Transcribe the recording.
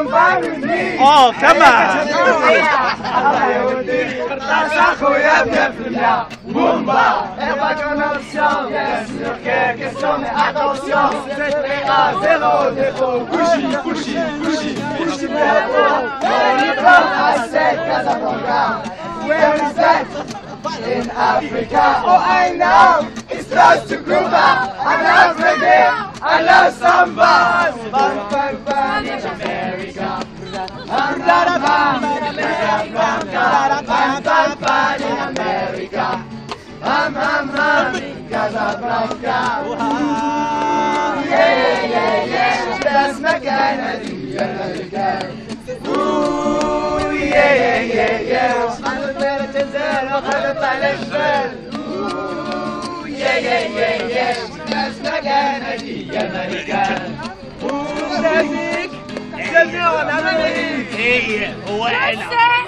تمام. اخويا بيا بومبا et pas connexion bien sûr que question mais attention cette réa zéro défaut couchi couchi couchi couchi on y prend à 7 Casablanca where is that in Africa oh I know it's close to Cuba I love reggae I love samba bam bam bam in America bam bam bam in America bam bam bam in America bam bam bam in Casablanca yeah yeah yeah بس مكانة دي المكان yeah yeah yeah yeah وصحنا بين تنزل وخدت على الجبل yeah yeah yeah yeah بس مكانة دي المكان سلمي على الأمريكي. هو هنا.